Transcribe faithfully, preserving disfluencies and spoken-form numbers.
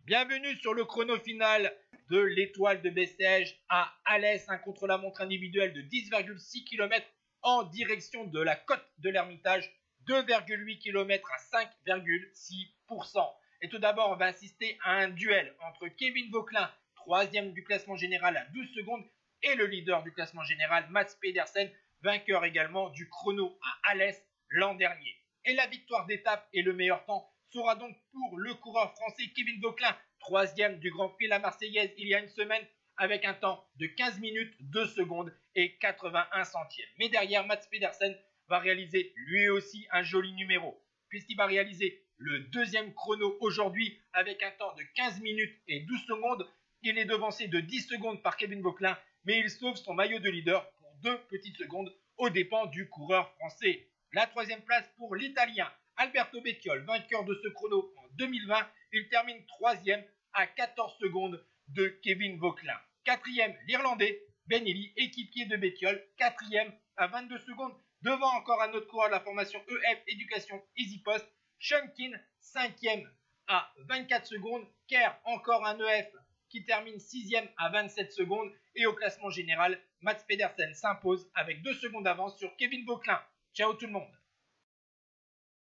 Bienvenue sur le chrono final de l'étoile de Bessèges à Alès, un contre-la-montre individuel de dix virgule six kilomètres en direction de la côte de l'Ermitage, deux virgule huit kilomètres à cinq virgule six pour cent. Et tout d'abord, on va assister à un duel entre Kevin Vauquelin, troisième du classement général à douze secondes, et le leader du classement général, Mads Pedersen, vainqueur également du chrono à Alès l'an dernier. Et la victoire d'étape et le meilleur temps sera donc pour le coureur français Kevin Vauquelin, troisième du Grand Prix La Marseillaise il y a une semaine, avec un temps de quinze minutes deux secondes et quatre-vingt-un centièmes. Mais derrière, Mads Pedersen va réaliser lui aussi un joli numéro, puisqu'il va réaliser le deuxième chrono aujourd'hui avec un temps de quinze minutes et douze secondes. Il est devancé de dix secondes par Kevin Vauquelin, mais il sauve son maillot de leader pour deux petites secondes aux dépens du coureur français. La troisième place pour l'Italien Alberto Bettiol, vainqueur de ce chrono en deux mille vingt. Il termine troisième à quatorze secondes de Kevin Vauquelin. Quatrième, l'Irlandais Ben Ely, équipier de Bettiol, quatrième à vingt-deux secondes, devant encore un autre coureur de la formation E F Éducation EasyPost, Sean Keane, cinquième à vingt-quatre secondes. Kerr, encore un E F qui termine sixième à vingt-sept secondes. Et au classement général, Mads Pedersen s'impose avec deux secondes d'avance sur Kevin Vauquelin. Ciao tout le monde!